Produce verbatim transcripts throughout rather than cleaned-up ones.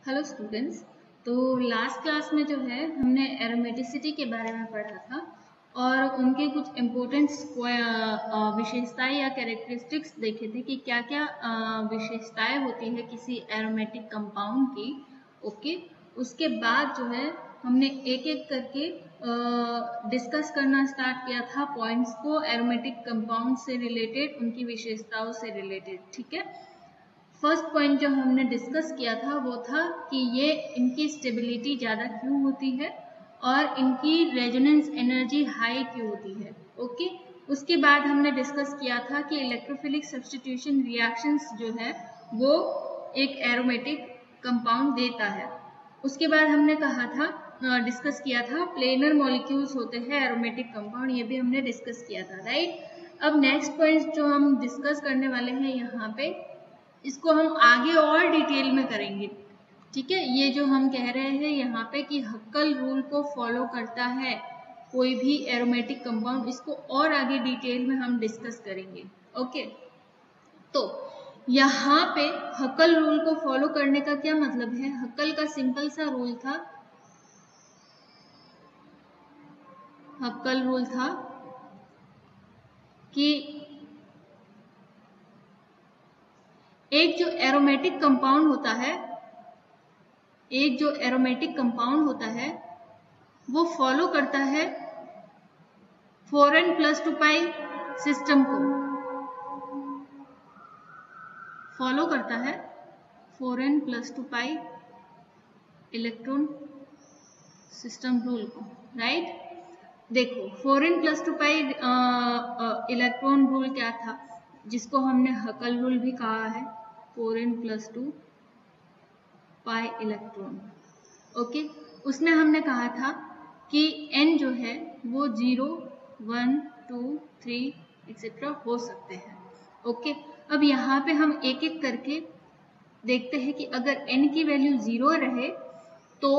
Hello students. तो last class में जो है हमने एरोमेटिसिटी के बारे में पढ़ा था और उनके कुछ इम्पोर्टेंट विशेषताएं या कैरेक्टरिस्टिक्स देखे थे कि क्या क्या विशेषताएं होती है किसी एरोमेटिक कंपाउंड की। ओके, उसके बाद जो है हमने एक एक करके डिस्कस करना स्टार्ट किया था पॉइंट्स को एरोमेटिक कंपाउंड से रिलेटेड, उनकी विशेषताओं से रिलेटेड। ठीक है, फर्स्ट पॉइंट जो हमने डिस्कस किया था वो था कि ये इनकी स्टेबिलिटी ज़्यादा क्यों होती है और इनकी रेजोनेंस एनर्जी हाई क्यों होती है। ओके, उसके बाद हमने डिस्कस किया था कि इलेक्ट्रोफिलिक सब्स्टिट्यूशन रिएक्शंस जो है वो एक एरोमेटिक कंपाउंड देता है। उसके बाद हमने कहा था डिस्कस किया था प्लेनर मॉलिक्यूल्स होते हैं एरोमेटिक कंपाउंड, ये भी हमने डिस्कस किया था, राइट। अब नेक्स्ट पॉइंट जो हम डिस्कस करने वाले हैं यहाँ पे, इसको हम आगे और डिटेल में करेंगे। ठीक है, ये जो हम कह रहे हैं यहाँ पे कि हक्कल रूल को फॉलो करता है कोई भी एरोमेटिक कंपाउंड, इसको और आगे डिटेल में हम डिस्कस करेंगे। ओके, तो यहाँ पे हक्कल रूल को फॉलो करने का क्या मतलब है। हक्कल का सिंपल सा रूल था, हक्कल रूल था कि एक जो एरोमेटिक कंपाउंड होता है एक जो एरोमेटिक कंपाउंड होता है वो फॉलो करता है four N plus two pi system को, फॉलो करता है four N plus two pi electron system rule को, राइट। देखो four N plus two pi electron rule क्या था, जिसको हमने हक्कल रूल भी कहा है, four N plus two pi electron. Okay, उसमें हमने कहा था कि n जो है वो zero one two three etcetera हो सकते हैं। ओके, अब यहाँ पे हम एक एक करके देखते हैं कि अगर n की वैल्यू जीरो रहे तो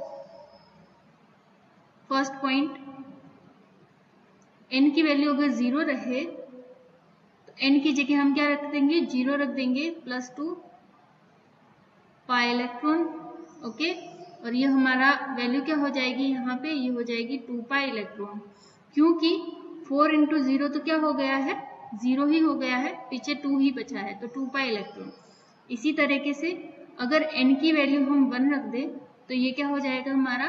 फर्स्ट पॉइंट, n की वैल्यू अगर जीरो रहे तो n की जगह हम क्या रख देंगे, जीरो रख देंगे plus two pi electron. Okay, और ये हमारा वैल्यू क्या हो जाएगी, यहाँ पे ये हो जाएगी टू पाई इलेक्ट्रॉन, क्योंकि फोर इंटू जीरो तो क्या हो गया है, जीरो ही हो गया है, पीछे टू ही बचा है, तो टू पाई इलेक्ट्रॉन। इसी तरीके से अगर n की वैल्यू हम वन रख दें तो ये क्या हो जाएगा हमारा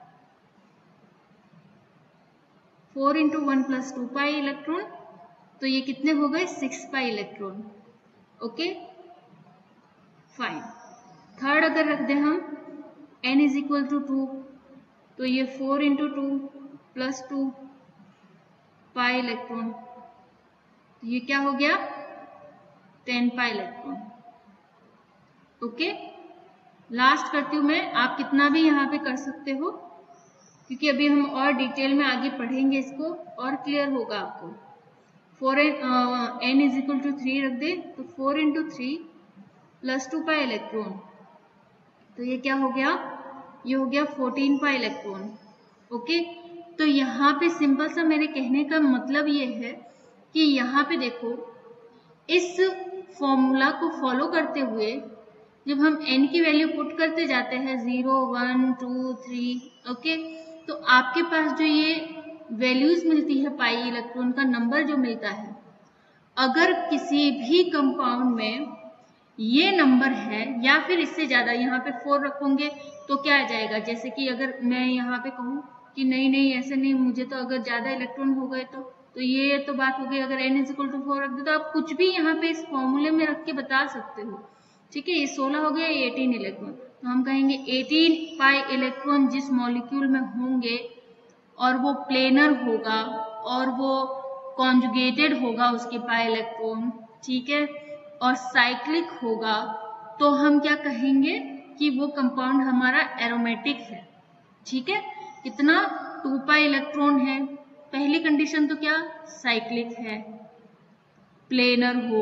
four into one plus two pi electron, तो ये कितने हो गए, six pi electron. Okay fine. Third अगर रख दें हम n is equal to two, तो ये four into two plus two pi electron, तो ये क्या हो गया, ten pi electron. Okay, last करती हूँ मैं, आप कितना भी यहाँ पे कर सकते हो क्योंकि अभी हम और डिटेल में आगे पढ़ेंगे, इसको और क्लियर होगा आपको। Four N N is equal to three रख दे तो four into three plus two pi electron, तो ये क्या हो गया, ये हो गया फोर्टीन पाई इलेक्ट्रॉन। ओके, तो यहाँ पे सिंपल सा मेरे कहने का मतलब ये है कि यहाँ पे देखो, इस फॉर्मूला को फॉलो करते हुए जब हम n की वैल्यू पुट करते जाते हैं zero one two three, okay, तो आपके पास जो ये वैल्यूज मिलती है पाई इलेक्ट्रॉन का नंबर जो मिलता है, अगर किसी भी कंपाउंड में ये नंबर है या फिर इससे ज्यादा, यहाँ पे फोर रखोगे तो क्या आ जाएगा, जैसे कि अगर मैं यहाँ पे कहूँ कि नहीं नहीं ऐसे नहीं, मुझे तो अगर ज्यादा इलेक्ट्रॉन हो गए तो तो ये तो बात हो गई, अगर n is equal to four रख दो तो आप कुछ भी यहाँ पे इस फॉर्मूले में रख के बता सकते हो। ठीक है, ये सोलह हो गया, ये एटीन इलेक्ट्रॉन, तो हम कहेंगे एटीन पाई इलेक्ट्रॉन जिस मॉलिक्यूल में होंगे और वो प्लेनर होगा और वो कॉन्जुगेटेड होगा उसके पाई इलेक्ट्रॉन, ठीक है, और साइक्लिक होगा, तो हम क्या कहेंगे कि वो कंपाउंड हमारा एरोमेटिक है। ठीक है, कितना, टू पाई इलेक्ट्रॉन है, पहली कंडीशन तो क्या, साइक्लिक है, प्लेनर हो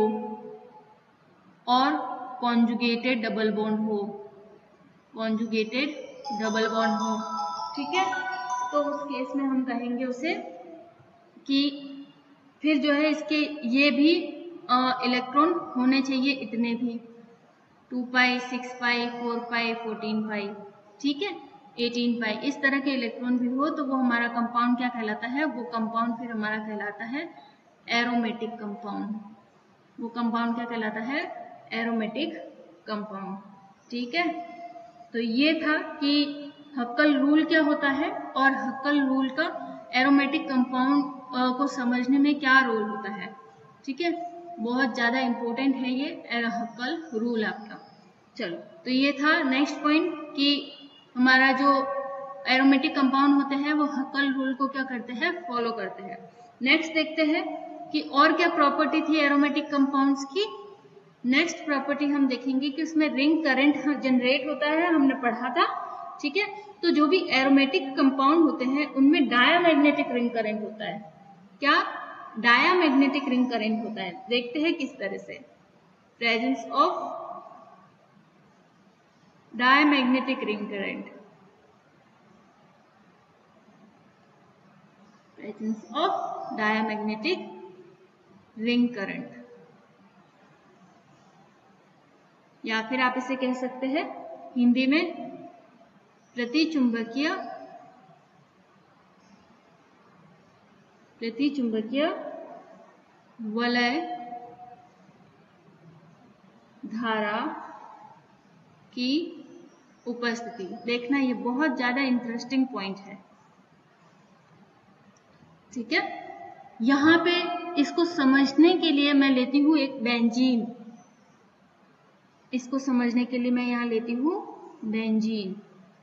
और कॉन्जुगेटेड डबल बॉन्ड हो, कॉन्जुगेटेड डबल बॉन्ड हो। ठीक है, तो उस केस में हम कहेंगे उसे कि फिर जो है इसके ये भी इलेक्ट्रॉन होने चाहिए, इतने भी। Two pi, six pi, four pi, fourteen pi, ठीक है, एटीन पाई, इस तरह के इलेक्ट्रॉन भी हो तो वो हमारा कंपाउंड क्या कहलाता है, वो कंपाउंड फिर हमारा कहलाता है एरोमेटिक कंपाउंड। वो कंपाउंड क्या कहलाता है, एरोमेटिक कंपाउंड, ठीक है। तो ये था कि हक्कल रूल क्या होता है और हक्कल रूल का एरोमेटिक कंपाउंड को समझने में क्या रोल होता है, ठीक है, बहुत ज्यादा इंपॉर्टेंट है ये हक्कल रूल आपका। चलो, तो ये था नेक्स्ट पॉइंट कि हमारा जो एरोमेटिक कंपाउंड होते हैं वो हक्कल रूल को क्या करते हैं, फॉलो करते हैं। नेक्स्ट देखते हैं कि और क्या प्रॉपर्टी थी एरोमेटिक कंपाउंड्स की। नेक्स्ट प्रॉपर्टी हम देखेंगे कि उसमें रिंग करंट जनरेट होता है, हमने पढ़ा था, ठीक है। तो जो भी एरोमेटिक कंपाउंड होते हैं उनमें डायामैग्नेटिक रिंग करंट होता है। क्या, डायामैग्नेटिक रिंग करंट होता है। देखते हैं किस तरह से, presence of diamagnetic ring current, presence of diamagnetic ring current, या फिर आप इसे कह सकते हैं हिंदी में प्रतिचुंबकीय प्रतिचुंबकीय वलय धारा की उपस्थिति। देखना, ये बहुत ज्यादा इंटरेस्टिंग पॉइंट है, ठीक है। यहां पे इसको समझने के लिए मैं लेती हूं एक बेंजीन, इसको समझने के लिए मैं यहां लेती हूं बेंजीन।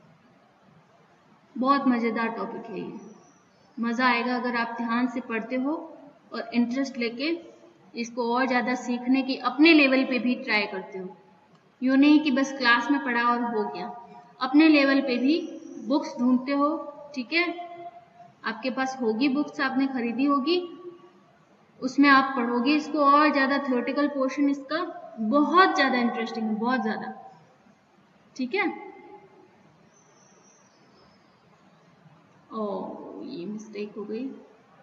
बहुत मजेदार टॉपिक है ये, मजा आएगा अगर आप ध्यान से पढ़ते हो और इंटरेस्ट लेके इसको और ज्यादा सीखने की अपने लेवल पे भी ट्राई करते हो। यूं नहीं कि बस क्लास में पढ़ा और हो गया, अपने लेवल पे भी बुक्स ढूंढते हो, ठीक है। आपके पास होगी बुक्स, आपने खरीदी होगी, उसमें आप पढ़ोगे इसको और ज्यादा। थ्योरेटिकल पोर्शन इसका बहुत ज्यादा इंटरेस्टिंग है, बहुत ज्यादा, ठीक है। ओ, ये मिस्टेक हो गई,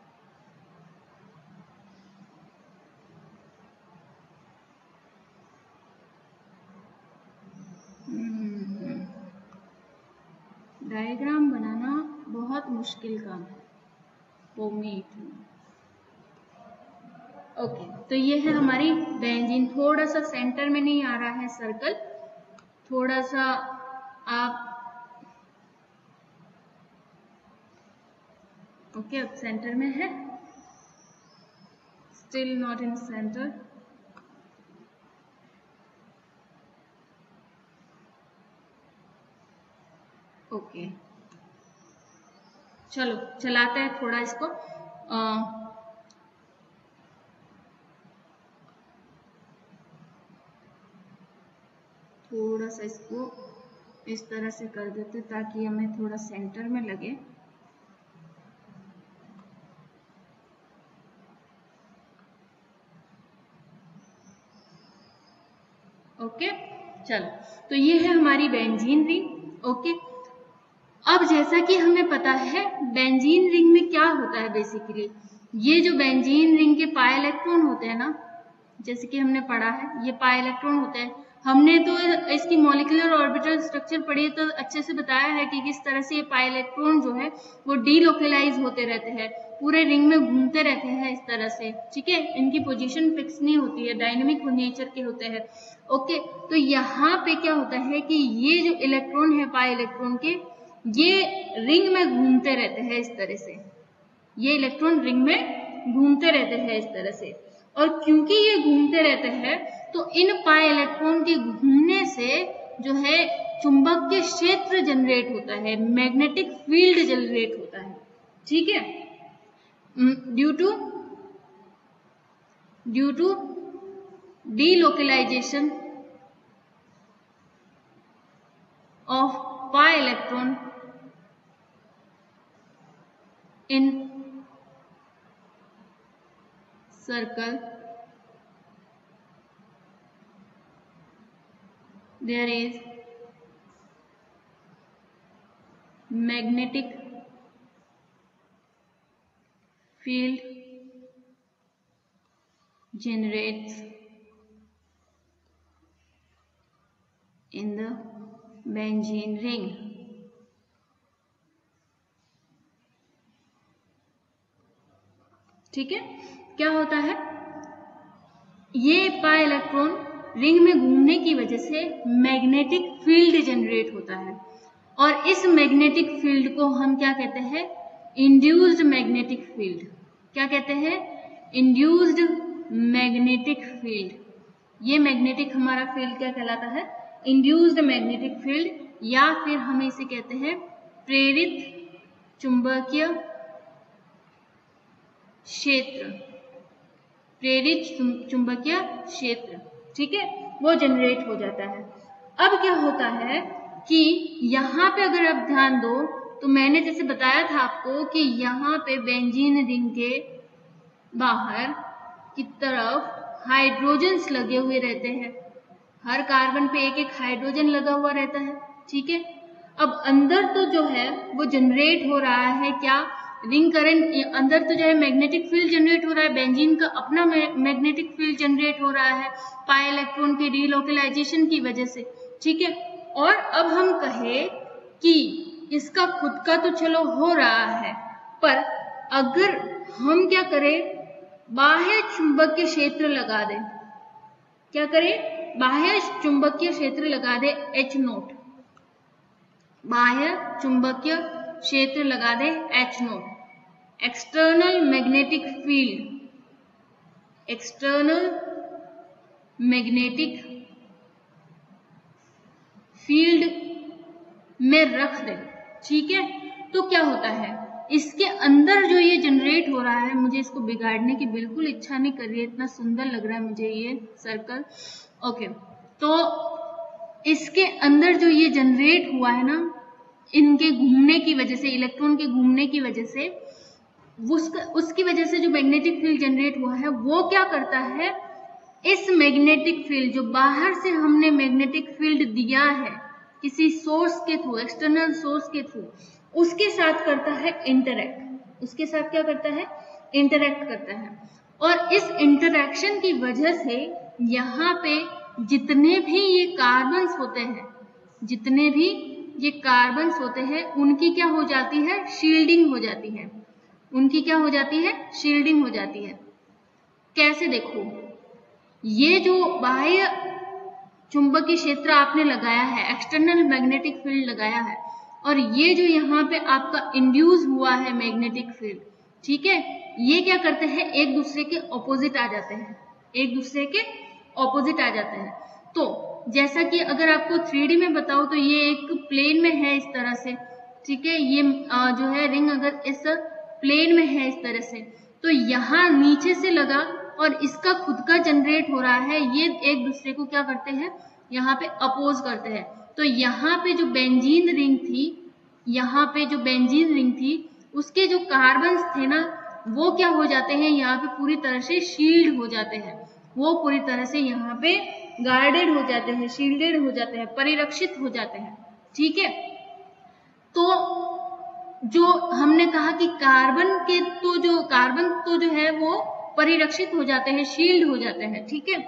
डायग्राम बनाना बहुत मुश्किल काम है, ओके। तो ये है हमारी बेंजीन। थोड़ा सा सेंटर में नहीं आ रहा है सर्कल, थोड़ा सा आप, ओके, अब सेंटर में है, still not in centre. Okay, चलो चलाते हैं थोड़ा इसको। आ, थोड़ा सा इसको इस तरह से कर देते ताकि हमें थोड़ा सेंटर में लगे। ओके, चलो, तो ये है हमारी बेंजीन रिंग। ओके, अब जैसा कि हमें पता है बेंजीन रिंग में क्या होता है बेसिकली, ये जो बेंजीन रिंग के पाई इलेक्ट्रॉन होते हैं ना, जैसे कि हमने पढ़ा है ये पाई इलेक्ट्रॉन होते हैं। हमने तो इसकी मॉलिक्यूलर ऑर्बिटल स्ट्रक्चर पढ़ी तो अच्छे से बताया है कि किस तरह से ये पाई इलेक्ट्रॉन जो है वो डीलोकलाइज होते रहते हैं, पूरे रिंग में घूमते रहते हैं इस तरह से, ठीक है। इनकी पोजीशन फिक्स नहीं होती है, डायनेमिक नेचर के होते हैं। ओके, तो यहाँ पे क्या होता है कि ये जो इलेक्ट्रॉन है पाई इलेक्ट्रॉन के, ये रिंग में घूमते रहते हैं इस तरह से, ये इलेक्ट्रॉन रिंग में घूमते रहते हैं इस तरह से। और क्योंकि ये घूमते रहते हैं तो इन पाई इलेक्ट्रॉन के घूमने से जो है चुंबकीय क्षेत्र जनरेट होता है, मैग्नेटिक फील्ड जनरेट होता है, ठीक है। Due to due to delocalisation of pi electron in circle, there is magnetic field generates in the benzene ring. ठीक है, क्या होता है, ये पाई इलेक्ट्रॉन रिंग में घूमने की वजह से मैग्नेटिक फील्ड जनरेट होता है और इस मैग्नेटिक फील्ड को हम क्या कहते हैं, इंड्यूस्ड मैग्नेटिक फील्ड। क्या कहते हैं, इंड्यूस्ड मैग्नेटिक फील्ड। ये मैग्नेटिक हमारा फील्ड क्या कहलाता है, इंड्यूस्ड मैग्नेटिक फील्ड, या फिर हम इसे कहते हैं प्रेरित चुंबकीय क्षेत्र, प्रेरित चुंबकीय क्षेत्र। ठीक है, वो जनरेट हो जाता है। अब क्या होता है कि यहाँ पे अगर आप ध्यान दो तो मैंने जैसे बताया था आपको कि यहाँ पे बेंजीन रिंग के बाहर की तरफ हाइड्रोजन्स लगे हुए रहते हैं, हर कार्बन पे एक एक हाइड्रोजन लगा हुआ रहता है। ठीक है, अब अंदर तो जो है वो जनरेट हो रहा है क्या, रिंग करंट, अंदर तो जो है मैग्नेटिक फील्ड जनरेट हो रहा है, बेंजीन का अपना मैग्नेटिक फील्ड जनरेट हो रहा है पाई इलेक्ट्रॉन के डीलोकलाइजेशन की वजह से। ठीक है, और अब हम कहे कि इसका खुद का तो चलो हो रहा है, पर अगर हम क्या करें, बाह्य चुंबकीय क्षेत्र लगा दें, क्या करें, बाह्य चुंबकीय क्षेत्र लगा दे एच नोट, बाह्य चुंबकीय क्षेत्र लगा दे H naught, external magnetic field, external magnetic field में रख दे। ठीक है, तो क्या होता है, इसके अंदर जो ये जनरेट हो रहा है, मुझे इसको बिगाड़ने की बिल्कुल इच्छा नहीं कर रही है, इतना सुंदर लग रहा है मुझे ये सर्कल। ओके, तो इसके अंदर जो ये जनरेट हुआ है ना, इनके घूमने की वजह से, इलेक्ट्रॉन के घूमने की वजह से, उसका उसकी वजह से जो मैग्नेटिक फील्ड जनरेट हुआ है वो क्या करता है, इस मैग्नेटिक फील्ड जो बाहर से हमने मैग्नेटिक फील्ड दिया है किसी सोर्स के थ्रू, एक्सटर्नल सोर्स के थ्रू, उसके साथ करता है इंटरैक्ट, उसके साथ क्या करता है, इंटरैक्ट करता है। और इस इंटरैक्शन की वजह से यहाँ पे जितने भी ये कार्बन्स होते हैं, जितने भी ये कार्बन्स होते हैं, उनकी क्या हो जाती है, शील्डिंग हो जाती है, उनकी क्या हो जाती है, शील्डिंग हो जाती है। कैसे, देखो, ये जो बाह्य चुंबकीय क्षेत्र आपने लगाया है, एक्सटर्नल मैग्नेटिक फील्ड लगाया है, और ये जो यहाँ पे आपका इंड्यूस हुआ है मैग्नेटिक फील्ड, ठीक है, ये क्या करते हैं, एक दूसरे के ऑपोजिट आ जाते हैं, एक दूसरे के ऑपोजिट आ जाते हैं। तो जैसा कि अगर आपको थ्री डी में बताओ तो ये एक प्लेन में है इस तरह से, ठीक है, ये जो है रिंग अगर इस प्लेन में है इस तरह से, तो यहाँ नीचे से लगा और इसका खुद का जनरेट हो रहा है, ये एक दूसरे को क्या करते हैं, यहाँ पे अपोज करते हैं। तो यहाँ पे जो बेंजीन रिंग थी, यहाँ पे जो बेंजीन रिंग थी, उसके जो कार्बन्स थे ना, वो क्या हो जाते हैं, यहाँ पे पूरी तरह से शील्ड हो जाते हैं, वो पूरी तरह से यहाँ पे गार्डेड हो जाते हैं, शील्डेड हो जाते हैं, परिरक्षित हो जाते हैं। ठीक है, तो जो हमने कहा कि कार्बन के तो जो कार्बन तो जो है वो परिरक्षित हो जाते हैं, शील्ड हो जाते हैं। ठीक है,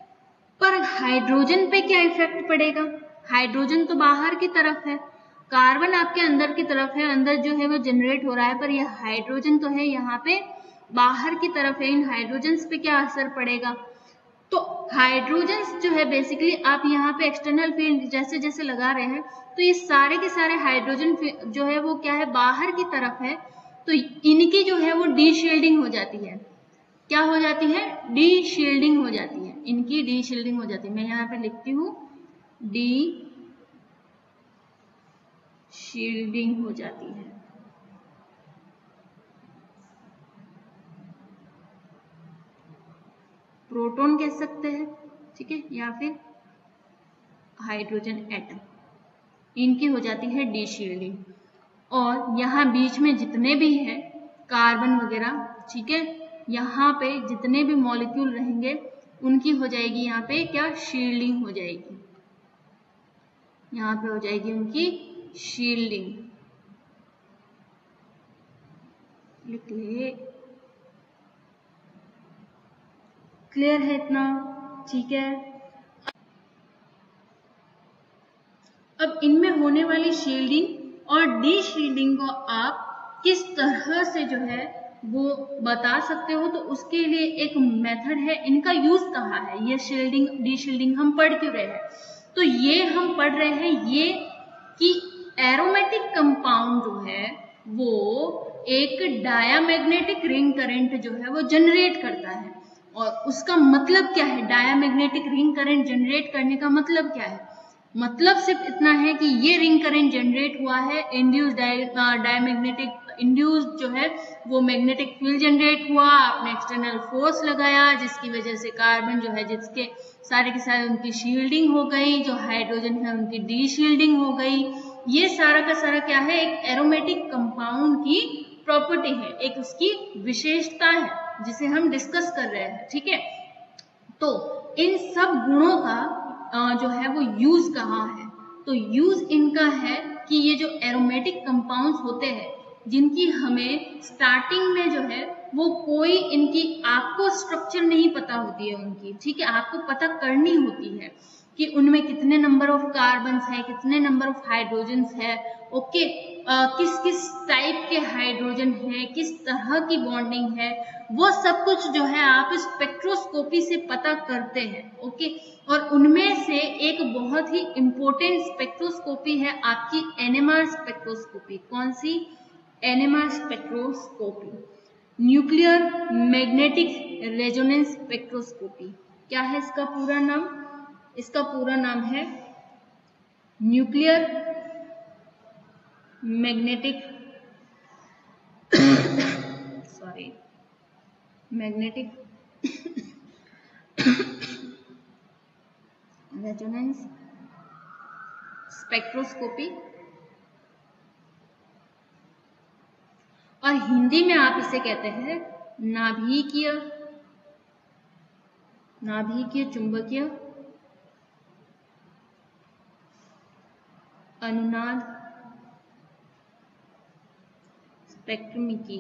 पर हाइड्रोजन पे क्या इफेक्ट पड़ेगा, हाइड्रोजन तो बाहर की तरफ है, कार्बन आपके अंदर की तरफ है, अंदर जो है वो जनरेट हो रहा है, पर यह हाइड्रोजन तो है यहाँ पे बाहर की तरफ है, इन हाइड्रोजन्स पे क्या असर पड़ेगा। तो हाइड्रोजन्स जो है बेसिकली आप यहाँ पे एक्सटर्नल फील्ड जैसे जैसे लगा रहे हैं, तो ये सारे के सारे हाइड्रोजन जो है वो क्या है, बाहर की तरफ है, तो इनकी जो है वो डी शील्डिंग हो जाती है। क्या हो जाती है, डी शील्डिंग हो जाती है, इनकी डी शील्डिंग हो जाती है। मैं यहाँ पे लिखती हूँ डी शील्डिंग हो जाती है। प्रोटॉन कह सकते हैं, ठीक है, या फिर हाइड्रोजन एटम, इनकी हो जाती है डी शील्डिंग। और यहाँ बीच में जितने भी हैं कार्बन वगैरह, ठीक है, यहाँ पे जितने भी मॉलिक्यूल रहेंगे उनकी हो जाएगी यहाँ पे क्या, शील्डिंग हो जाएगी, यहाँ पे हो जाएगी उनकी शील्डिंग। लिख ले, क्लियर है इतना, ठीक है। अब इनमें होने वाली शील्डिंग और डी शील्डिंग को आप किस तरह से जो है वो बता सकते हो, तो उसके लिए एक मेथड है। इनका यूज कहाँ है, ये शील्डिंग डी शील्डिंग हम पढ़ क्यों रहे हैं, तो ये हम पढ़ रहे हैं ये कि एरोमेटिक कंपाउंड जो है वो एक डायामैग्नेटिक रिंग करंट जो है वो जनरेट करता है। और उसका मतलब क्या है, डायामैग्नेटिक रिंग करंट जनरेट करने का मतलब क्या है, मतलब सिर्फ इतना है कि ये रिंग करंट जनरेट हुआ है, इंड्यूस डायमैग्नेटिक इंड्यूस जो है वो मैग्नेटिक फील्ड जनरेट हुआ, आपने एक्सटर्नल फोर्स लगाया जिसकी वजह से कार्बन जो है जिसके सारे के सारे उनकी शील्डिंग हो गई, जो हाइड्रोजन है उनकी डी शील्डिंग हो गई। ये सारा का सारा क्या है, एक एरोमेटिक कंपाउंड की प्रॉपर्टी है, एक उसकी विशेषता है जिसे हम डिस्कस कर रहे हैं। ठीक है, तो इन सब गुणों का जो है वो यूज कहाँ है, तो यूज इनका है कि ये जो एरोमेटिक कंपाउंड्स होते हैं जिनकी हमें स्टार्टिंग में जो है वो कोई इनकी आपको स्ट्रक्चर नहीं पता होती है उनकी, ठीक है, आपको पता करनी होती है कि उनमें कितने नंबर ऑफ कार्बन्स है, कितने नंबर ऑफ हाइड्रोजन्स है, ओके, किस किस टाइप के हाइड्रोजन है, किस तरह की बॉन्डिंग है, वो सब कुछ जो है आप स्पेक्ट्रोस्कोपी से पता करते हैं। ओके, और उनमें से एक बहुत ही इंपॉर्टेंट स्पेक्ट्रोस्कोपी है आपकी एनएमआर स्पेक्ट्रोस्कोपी। कौन सी, NMR spectroscopy, nuclear magnetic resonance spectroscopy. क्या है इसका पूरा नाम, इसका पूरा नाम है nuclear magnetic sorry magnetic resonance spectroscopy, और हिंदी में आप इसे कहते हैं नाभिकीय नाभिकीय चुंबकीय अनुनाद स्पेक्ट्रोमेट्री,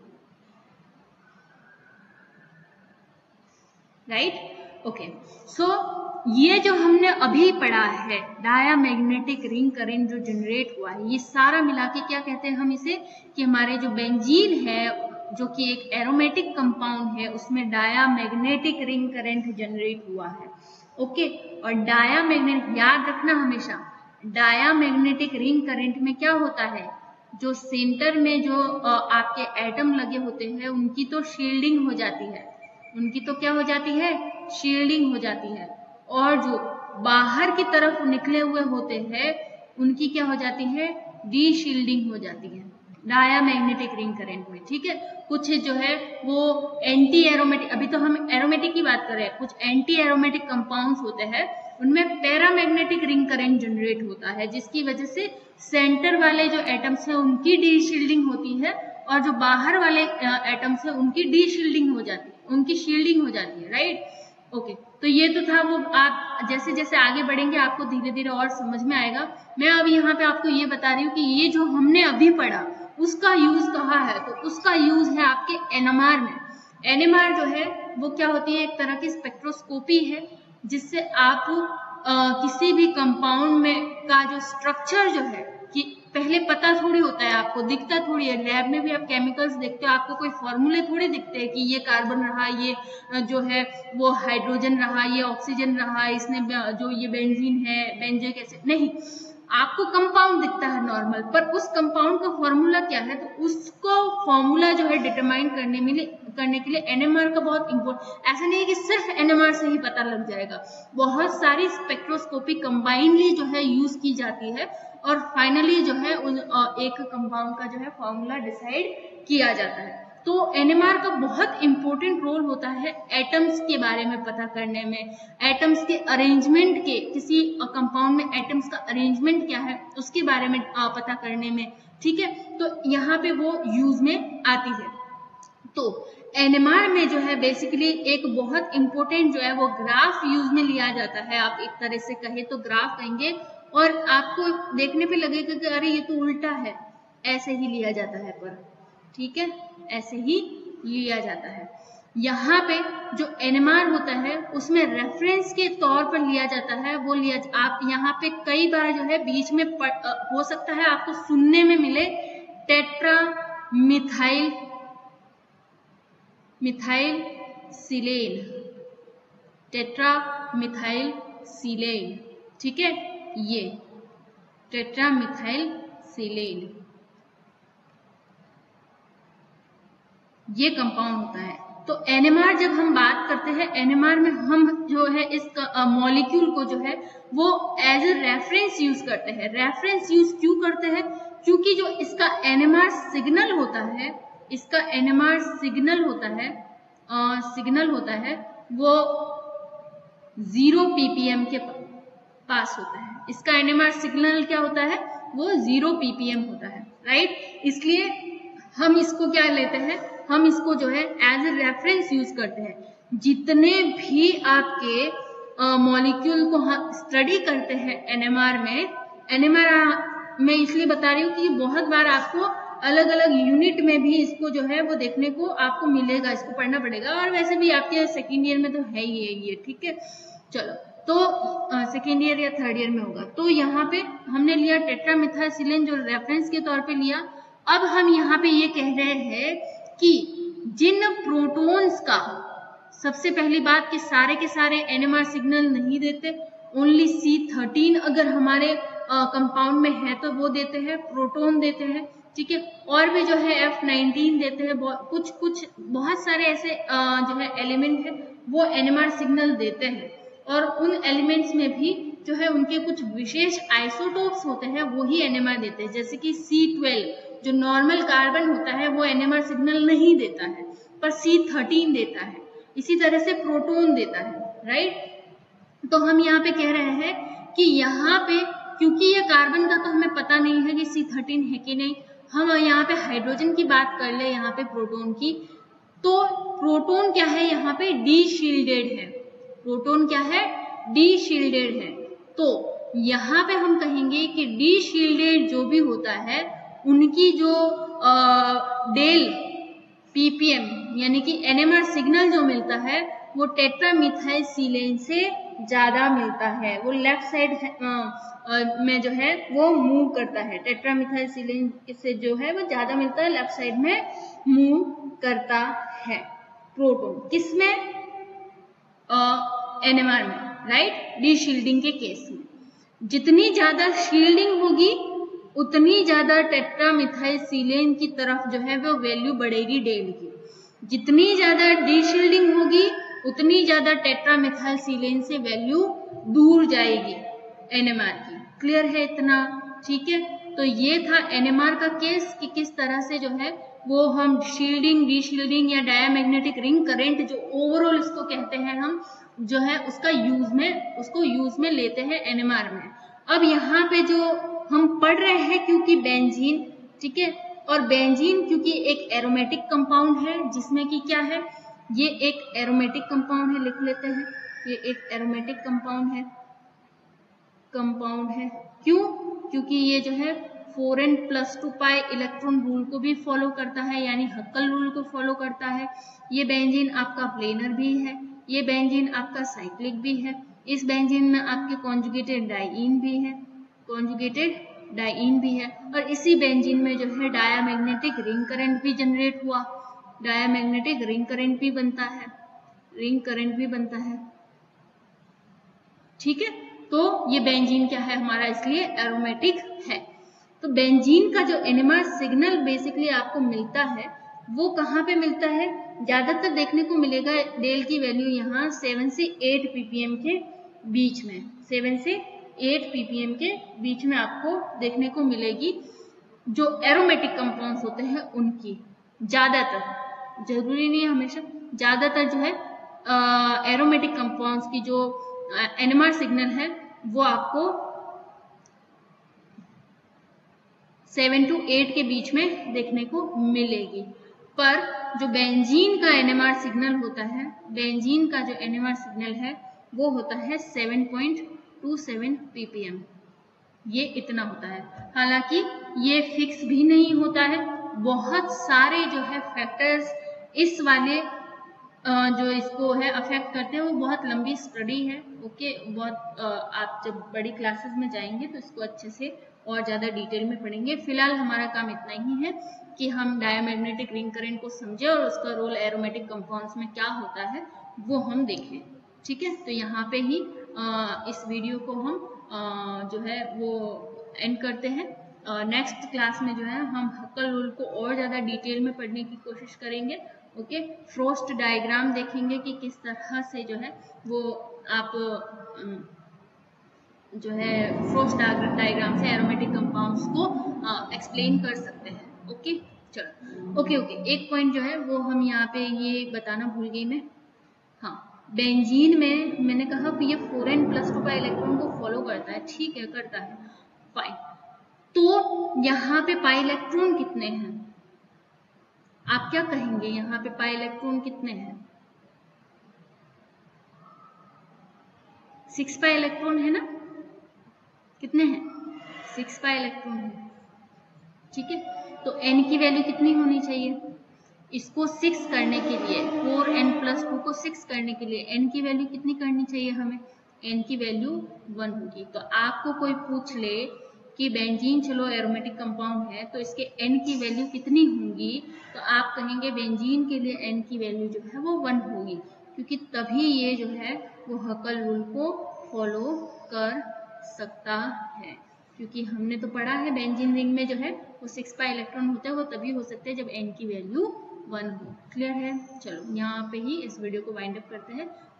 राइट। ओके, सो ये जो हमने अभी पढ़ा है डायामैग्नेटिक रिंग करंट जो जनरेट हुआ है, ये सारा मिला के क्या कहते हैं हम इसे, कि हमारे जो बेंजीन है जो कि एक एरोमेटिक कंपाउंड है उसमें डायामैग्नेटिक रिंग करंट जनरेट हुआ है। ओके, और डायामैग्नेट याद रखना हमेशा, डायामैग्नेटिक रिंग करंट में क्या होता है, जो सेंटर में जो आपके एटम लगे होते हैं उनकी तो शील्डिंग हो जाती है, उनकी तो क्या हो जाती है, शील्डिंग हो जाती है, और जो बाहर की तरफ निकले हुए होते हैं उनकी क्या हो जाती है, डी शील्डिंग हो जाती है डायामैग्नेटिक रिंग करंट में। ठीक है, कुछ जो है वो एंटी एरोमेटिक, अभी तो हम एरोमेटिक की बात कर रहे हैं, कुछ एंटी एरोमेटिक कंपाउंड्स होते हैं उनमें पैरामैग्नेटिक रिंग करंट जनरेट होता है जिसकी वजह से सेंटर वाले जो एटम्स है उनकी डी शील्डिंग होती है और जो बाहर वाले एटम्स है उनकी डी शील्डिंग हो जाती है, उनकी शील्डिंग हो जाती है, राइट। ओके, तो ये तो था वो, आप जैसे जैसे आगे बढ़ेंगे आपको धीरे धीरे और समझ में आएगा। मैं अब यहाँ पे आपको ये बता रही हूँ कि ये जो हमने अभी पढ़ा उसका यूज कहाँ है, तो उसका यूज है आपके एनएमआर में। एनएमआर जो है वो क्या होती है, एक तरह की स्पेक्ट्रोस्कोपी है जिससे आप आ, किसी भी कंपाउंड में का जो स्ट्रक्चर जो है, कि पहले पता थोड़ी होता है आपको, दिखता थोड़ी है, लैब में भी आप केमिकल्स देखते हो आपको कोई फॉर्मूले थोड़ी दिखते हैं कि ये कार्बन रहा, ये जो है वो हाइड्रोजन रहा, ये ऑक्सीजन रहा, इसने जो ये बेंजीन है बेंजोइक एसिड, नहीं, आपको कंपाउंड दिखता है नॉर्मल, पर उस कंपाउंड का फॉर्मूला क्या है, तो उसको फॉर्मूला जो है डिटरमाइन करने में करने के लिए एनएमआर का बहुत इम्पोर्टेंट, ऐसा नहीं है कि सिर्फ एनएमआर से ही पता लग जाएगा, बहुत सारी स्पेक्ट्रोस्कोपी कंबाइनली जो है यूज की जाती है और फाइनली जो है उन एक कंपाउंड का जो है फॉर्मूला डिसाइड किया जाता है। तो एनएमआर का बहुत इंपॉर्टेंट रोल होता है एटम्स के बारे में पता करने में, एटम्स के अरेंजमेंट के, किसी कंपाउंड में एटम्स का अरेंजमेंट क्या है उसके बारे में पता करने में, ठीक है, तो यहाँ पे वो यूज में आती है। तो एनएमआर में जो है बेसिकली एक बहुत इंपॉर्टेंट जो है वो ग्राफ यूज में लिया जाता है, आप एक तरह से कहे तो ग्राफ कहेंगे, और आपको देखने पे लगेगा कि अरे ये तो उल्टा है, ऐसे ही लिया जाता है, पर ठीक है, ऐसे ही लिया जाता है। यहाँ पे जो एनएमआर होता है उसमें रेफरेंस के तौर पर लिया जाता है, वो लिया आप यहाँ पे कई बार जो है बीच में पड़, हो सकता है आपको सुनने में मिले tetra methyl methyl silane, tetra methyl silane, ठीक है, ये टेट्रा मिथाइल सिलेन ये कंपाउंड होता है। तो एनएमआर जब हम बात करते हैं, एनएमआर में हम जो है इस मॉलिक्यूल को जो है वो एज ए रेफरेंस यूज करते हैं। रेफरेंस यूज क्यों करते हैं? क्योंकि जो इसका एनएमआर सिग्नल होता है, इसका एनएमआर सिग्नल होता है आ, सिग्नल होता है वो जीरो पीपीएम के पास होता है। इसका एनएमआर सिग्नल क्या होता है? वो जीरो पीपीएम होता है, राइट। इसलिए हम इसको क्या लेते हैं, हम इसको जो है एज ए रेफरेंस यूज करते हैं। जितने भी आपके मॉलिक्यूल को हम स्टडी करते हैं एनएमआर में, एनएमआर में इसलिए बता रही हूँ कि बहुत बार आपको अलग अलग यूनिट में भी इसको जो है वो देखने को आपको मिलेगा, इसको पढ़ना पड़ेगा। और वैसे भी आपके सेकेंड ईयर में तो है ही है ये, ठीक है। चलो, तो सेकेंड ईयर या थर्ड ईयर में होगा। तो यहाँ पे हमने लिया टेट्रामिथाइलसिलेन जो रेफरेंस के तौर पे लिया। अब हम यहाँ पे ये कह रहे हैं कि जिन प्रोटॉन्स का, सबसे पहली बात कि सारे के सारे एनएमआर सिग्नल नहीं देते, ओनली सी थर्टीन अगर हमारे कंपाउंड में है तो वो देते हैं, प्रोटॉन देते हैं, ठीक है। और भी जो है एफ नाइनटीन देते हैं, कुछ कुछ बहुत सारे ऐसे आ, जो है एलिमेंट है वो एनएमआर सिग्नल देते हैं। और उन एलिमेंट्स में भी जो है उनके कुछ विशेष आइसोटोप्स होते हैं, वो ही एनएमआर देते हैं। जैसे कि सी ट्वेल्व जो नॉर्मल कार्बन होता है वो एनएमआर सिग्नल नहीं देता है, पर सी थर्टीन देता है। इसी तरह से प्रोटॉन देता है, राइट। तो हम यहाँ पे कह रहे हैं कि यहाँ पे क्योंकि ये कार्बन का तो हमें पता नहीं है कि सी थर्टीन है कि नहीं, हम यहाँ पे हाइड्रोजन की बात कर ले, यहाँ पे प्रोटॉन की। तो प्रोटॉन क्या है, यहाँ पे डी शील्डेड है। प्रोटॉन क्या है? डी शील्डेड है। तो यहाँ पे हम कहेंगे कि डी शील्डेड जो भी होता है उनकी जो डेल पीपीएम यानी कि एनएमआर सिग्नल जो मिलता है वो टेट्रामिथाइलसिलेन से ज्यादा मिलता है। वो लेफ्ट साइड में जो है वो मूव करता है। टेट्रामिथाइलसिलेन से जो है वो ज्यादा मिलता है, लेफ्ट साइड में मूव करता है प्रोटॉन। किसमें? एनएमआर में, राइट, डी शील्डिंग के केस में। जितनी ज्यादा शील्डिंग होगी उतनी ज्यादा टेट्रामिथाइलसिलेन की तरफ जो है वो वैल्यू बढ़ेगी डेल की। जितनी ज्यादा डी शील्डिंग होगी उतनी ज्यादा टेट्रामिथाइलसिलेन से वैल्यू दूर जाएगी एनएमआर की। क्लियर है इतना? ठीक है। तो ये था एनएमआर का केस कि किस तरह से जो है वो हम शील्डिंग, डी शील्डिंग या डायमैग्नेटिक रिंग करंट जो ओवरऑल इसको कहते हैं हम, जो है उसका यूज में उसको यूज में लेते हैं एनएमआर में। अब यहाँ पे जो हम पढ़ रहे हैं क्योंकि बेंजीन, ठीक है, और बेंजीन क्योंकि एक एरोमेटिक कंपाउंड है जिसमें कि क्या है, ये एक एरोमेटिक कंपाउंड है, लिख लेते हैं, ये एक एरोमेटिक कंपाउंड है कंपाउंड है क्यों? क्योंकि ये जो है four N plus two pi electron rule को भी फॉलो करता है, यानी हक्कल रूल को फॉलो करता है। ये बेंजीन आपका प्लेनर भी है, ये बेंजीन आपका साइक्लिक भी है। इस बेंजीन में आपके कॉन्जुगेटेड डाइईन भी है, कॉन्जुगेटेड डाइईन भी है। और इसी बेंजीन में जो है डायामैग्नेटिक रिंग करंट भी जनरेट हुआ, डायामैग्नेटिक रिंग करंट भी बनता है, रिंग करंट भी बनता है, ठीक है। तो ये बेंजीन क्या है हमारा, इसलिए एरोमेटिक है। तो बेंजीन का जो एनएमआर सिग्नल बेसिकली आपको मिलता है वो कहाँ पे मिलता है? ज्यादातर देखने को मिलेगा डेल की वैल्यू यहाँ सेवन से एट पीपीएम के बीच में, सेवन से एट पीपीएम के बीच में आपको देखने को मिलेगी। जो एरोमेटिक कंपाउंड्स होते हैं उनकी ज्यादातर, जरूरी नहीं है हमेशा, ज्यादातर जो है एरोमेटिक कंपाउंड्स की जो एनएमआर सिग्नल है वो आपको सेवन टू एट के बीच में देखने को मिलेगी। पर जो बेंजीन का एनएमआर सिग्नल होता है, बेंजीन का जो एनएमआर सिग्नल है वो होता है seven point two seven ppm, ये इतना होता है। हालांकि ये फिक्स भी नहीं होता है, बहुत सारे जो है फैक्टर्स इस वाले जो इसको है अफेक्ट करते हैं वो बहुत लंबी स्टडी है। ओके, बहुत आप जब बड़ी क्लासेस में जाएंगे तो इसको अच्छे से और ज़्यादा डिटेल में पढ़ेंगे। फिलहाल हमारा काम इतना ही है कि हम डायमैग्नेटिक रिंग करंट को समझें और उसका रोल एरोमेटिक कंपाउंड्स में क्या होता है वो हम देखें। ठीक है, तो यहाँ पे ही इस वीडियो को हम जो है वो एंड करते हैं। नेक्स्ट क्लास में जो है हम हक्कल रूल को और ज़्यादा डिटेल में पढ़ने की कोशिश करेंगे। ओके, फ्रोस्ट डायग्राम देखेंगे कि किस तरह से जो है वो आप जो है फ्रोस्ट डायग्राम से एरोमेटिक कंपाउंड्स को एक्सप्लेन कर सकते हैं। ओके, चलो ओके ओके एक पॉइंट जो है वो हम यहाँ पे ये बताना भूल गई मैं। हाँ, बेंजीन में मैंने कहा कि ये four N plus two pi electron को फॉलो करता है। ठीक है, करता है, फाइन। तो यहाँ पे पाई इलेक्ट्रॉन कितने हैं? आप क्या कहेंगे, यहाँ पे पाई इलेक्ट्रॉन कितने हैं? सिक्स पाई इलेक्ट्रॉन है ना? कितने हैं? सिक्स पाई इलेक्ट्रॉन है। ठीक है, तो एन की वैल्यू कितनी होनी चाहिए? इसको सिक्स करने के लिए, फोर एन प्लस टू को सिक्स करने के लिए एन की वैल्यू कितनी करनी चाहिए हमें? एन की वैल्यू वन होगी। तो आपको कोई पूछ ले कि बेंजीन चलो एरोमेटिक कंपाउंड है तो इसके एन की वैल्यू कितनी होंगी, तो आप कहेंगे बेंजीन के लिए एन की वैल्यू जो है वो वन होगी, क्योंकि तभी ये जो है वो हकल रूल को फॉलो कर सकता है। क्योंकि हमने तो पढ़ा है बेंजीन रिंग में जो है वो सिक्स पाई इलेक्ट्रॉन होता है, वो तभी हो सकते हैं जब एन की वैल्यू वन हो। क्लियर है? चलो यहाँ पे ही इस वीडियो को वाइंड अप करते हैं।